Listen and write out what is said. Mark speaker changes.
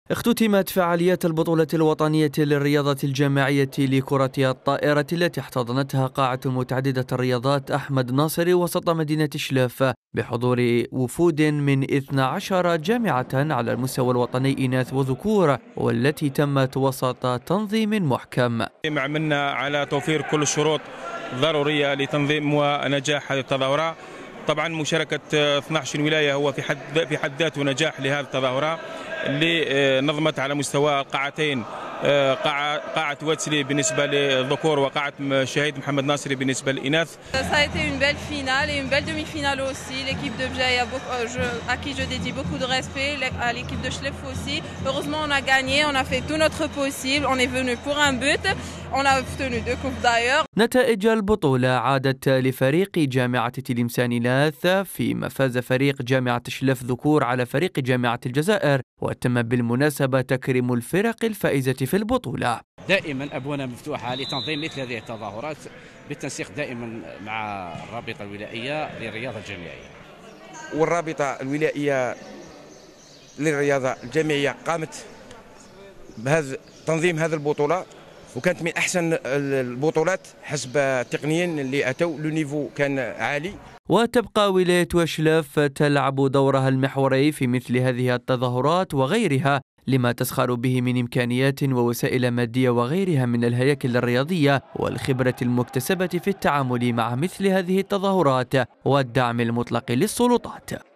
Speaker 1: اختتمت فعاليات البطولة الوطنية للرياضة الجماعية لكرة الطائرة التي احتضنتها قاعة متعددة الرياضات أحمد ناصري وسط مدينة شلف بحضور وفود من 12 جامعة على المستوى الوطني إناث وذكور، والتي تمت وسط تنظيم محكم.
Speaker 2: عملنا على توفير كل الشروط الضرورية لتنظيم ونجاح هذه التظاهرة. طبعا مشاركة 12 ولاية هو في حد ذاته نجاح لهذه التظاهرة اللي نظمت على مستوى القاعتين، قاعة واتسلي بالنسبة للذكور وقاعة شهيد محمد ناصري بالنسبة للإناث.
Speaker 3: Ça a été une belle finale et une belle demi-finale aussi. L'équipe de Bjaïa, à qui je dédie beaucoup de respect, à l'équipe de Schleff aussi. Heureusement, on a gagné, on a fait tout notre possible. On est venu pour un but. On a obtenu 2 coupes d'ailleurs.
Speaker 1: نتائج البطولة عادت لفريق جامعة تلمسان إناث، فيما فاز فريق جامعة شلف ذكور على فريق جامعة الجزائر، وتم بالمناسبة تكريم الفرق الفائزة في البطولة.
Speaker 4: دائما أبوابنا مفتوحة لتنظيم مثل هذه التظاهرات بالتنسيق دائما مع الرابطة الولائية للرياضة الجامعية.
Speaker 5: والرابطة الولائية للرياضة الجامعية قامت بهذا تنظيم هذه البطولة، وكانت من أحسن البطولات حسب التقنيين اللي أتوا. لو نيفو كان عالي.
Speaker 1: وتبقى ولاية شلف تلعب دورها المحوري في مثل هذه التظاهرات وغيرها، لما تسخر به من إمكانيات ووسائل مادية وغيرها من الهياكل الرياضية والخبرة المكتسبة في التعامل مع مثل هذه التظاهرات والدعم المطلق للسلطات.